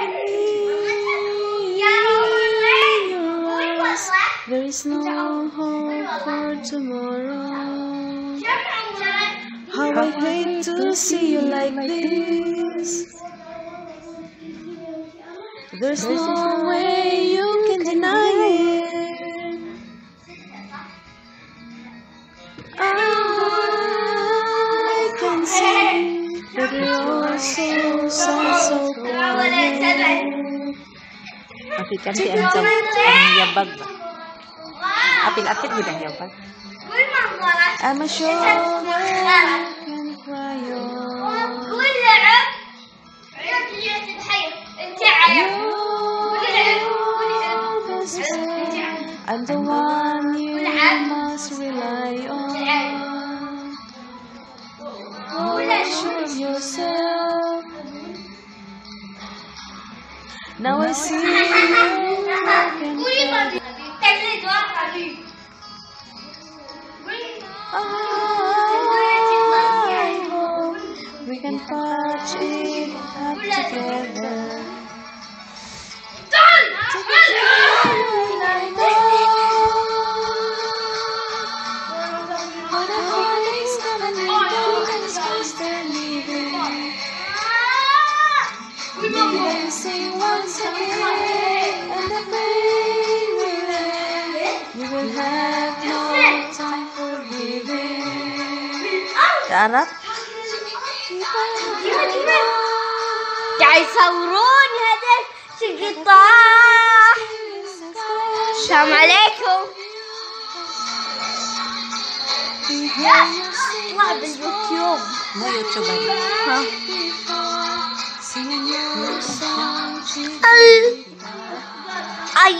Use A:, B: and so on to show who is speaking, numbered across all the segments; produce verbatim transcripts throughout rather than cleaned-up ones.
A: There is no hope for tomorrow. How I hate to see you like this. There's no way you can deny it. I can see that your soul sounds so quiet.
B: Apikan si ang ang yabag ba? Apil-apil mo ang yabag.
A: I'm a shoulder can cry on. I'm the one you must rely on. Reassure yourself. Now I see you can fly. I hope we can patch it up together. Sing once again, and the pain will end. You will have no time for giving.
B: Darap?
C: Jai saurun hada sigita. Assalamualaikum. Wah, ada YouTube.
B: Mo YouTube ba?
C: Ha? Ay.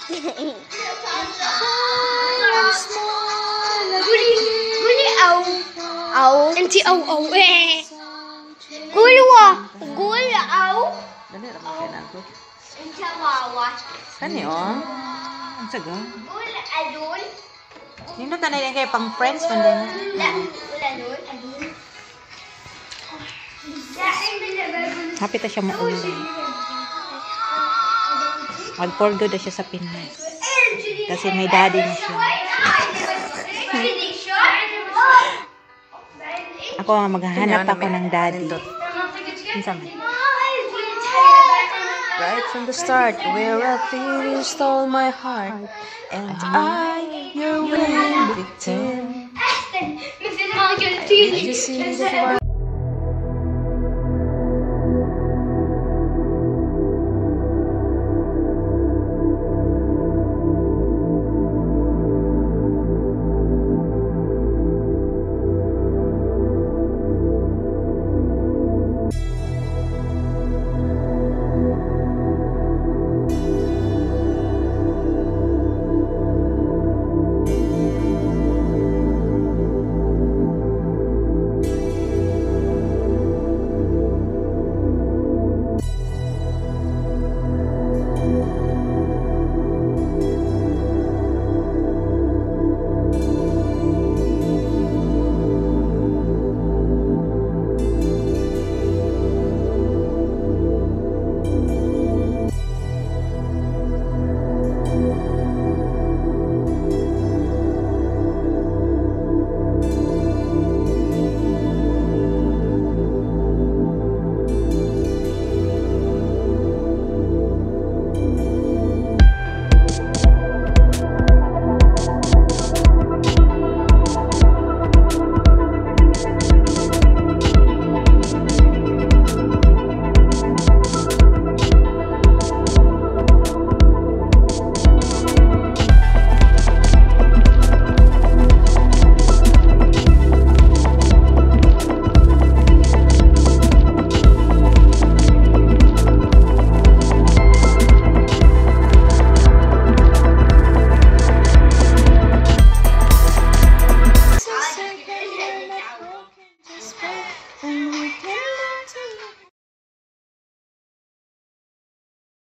C: Guli, guli au. Au. Enti au au eh. Gulwa, gul au.
B: Dali ra mo ako.
C: Enti wawa.
B: Kani oh. Ang saga.
C: Gul adul.
B: Nindot na na kay pang friends man din.
C: La, gul adul adul.
B: Happy ta siya mo ulo. Mag-forgo na siya sa Pinas. Kasi may daddy na siya. Ako maghahanap ako ng daddy.
A: Right from the start, where I finished all my heart, and I, your willing victim. I just see the